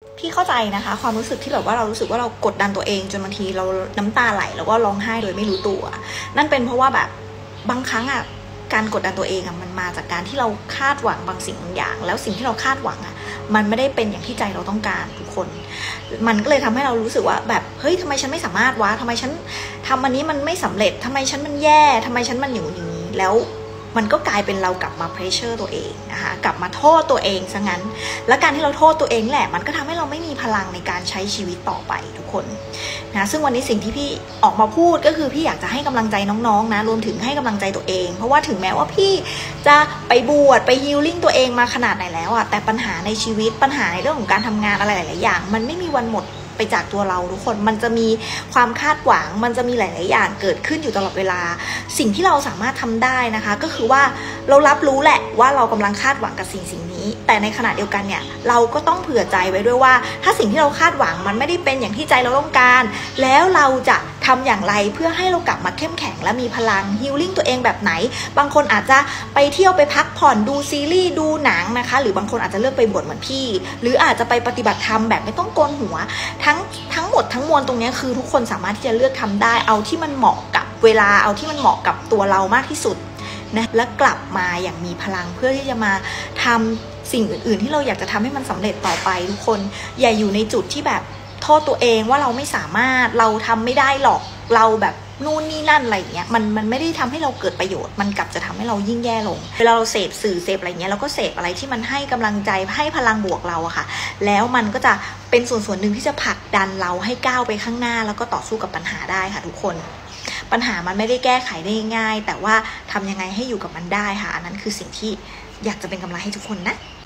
พี่เข้าใจนะคะความรู้สึกที่แบบว่าเรารู้สึกว่าเรากดดันตัวเองจนบางทีเราน้ำตาไหลแล้วก็ร้องไห้โดยไม่รู้ตัวนั่นเป็นเพราะว่าแบบบางครั้งอ่ะการกดดันตัวเองอ่ะมันมาจากการที่เราคาดหวังบางสิ่งบางอย่างแล้วสิ่งที่เราคาดหวังอ่ะมันไม่ได้เป็นอย่างที่ใจเราต้องการทุกคนมันก็เลยทำให้เรารู้สึกว่าแบบเฮ้ยทำไมฉันไม่สามารถวะทำไมฉันทำอันนี้มันไม่สำเร็จทำไมฉันมันแย่ทำไมฉันมันอย่างนี้แล้วมันก็กลายเป็นเรากลับมาเพรสเชอร์ตัวเองนะคะกลับมาโทษตัวเองซะงั้นและการที่เราโทษตัวเองแหละมันก็ทำให้เราไม่มีพลังในการใช้ชีวิตต่อไปทุกคนนะซึ่งวันนี้สิ่งที่พี่ออกมาพูดก็คือพี่อยากจะให้กำลังใจน้องๆนะรวมถึงให้กำลังใจตัวเองเพราะว่าถึงแม้ว่าพี่จะไปบวชไปฮีลลิ่งตัวเองมาขนาดไหนแล้วอะแต่ปัญหาในชีวิตปัญหาในเรื่องของการทำงานอะไรหลายๆอย่างมันไม่มีวันหมดไปจากตัวเราทุกคนมันจะมีความคาดหวังมันจะมีหลายๆอย่างเกิดขึ้นอยู่ตลอดเวลาสิ่งที่เราสามารถทำได้นะคะก็คือว่าเรารับรู้แหละว่าเรากำลังคาดหวังกับสิ่งนี้แต่ในขณะเดียวกันเนี่ยเราก็ต้องเผื่อใจไว้ด้วยว่าถ้าสิ่งที่เราคาดหวังมันไม่ได้เป็นอย่างที่ใจเราต้องการแล้วเราจะทำอย่างไรเพื่อให้เรากลับมาเข้มแข็งและมีพลังฮีลลิ่งตัวเองแบบไหนบางคนอาจจะไปเที่ยวไปพักผ่อนดูซีรีส์ดูหนังนะคะหรือบางคนอาจจะเลือกไปบวชเหมือนพี่หรืออาจจะไปปฏิบัติธรรมแบบไม่ต้องโกนหัวทั้งหมดทั้งมวลตรงนี้คือทุกคนสามารถที่จะเลือกทำได้เอาที่มันเหมาะกับเวลาเอาที่มันเหมาะกับตัวเรามากที่สุดนะและกลับมาอย่างมีพลังเพื่อที่จะมาทำสิ่งอื่นๆที่เราอยากจะทำให้มันสำเร็จต่อไปทุกคนอย่าอยู่ในจุดที่แบบโทษตัวเองว่าเราไม่สามารถเราทำไม่ได้หรอกเราแบบนู่นนี่นั่นอะไรอย่างเงี้ยมันไม่ได้ทำให้เราเกิดประโยชน์มันกลับจะทำให้เรายิ่งแย่ลงเวลาเราเสพสื่อเสพอะไรเงี้ยเราก็เสพอะไรที่มันให้กำลังใจให้พลังบวกเราอะค่ะแล้วมันก็จะเป็นส่วนหนึ่งที่จะผลักดันเราให้ก้าวไปข้างหน้าแล้วก็ต่อสู้กับปัญหาได้ค่ะทุกคนปัญหามันไม่ได้แก้ไขได้ง่ายแต่ว่าทำยังไงให้อยู่กับมันได้ค่ะอันนั้นคือสิ่งที่อยากจะเป็นกำลังให้ทุกคนนะ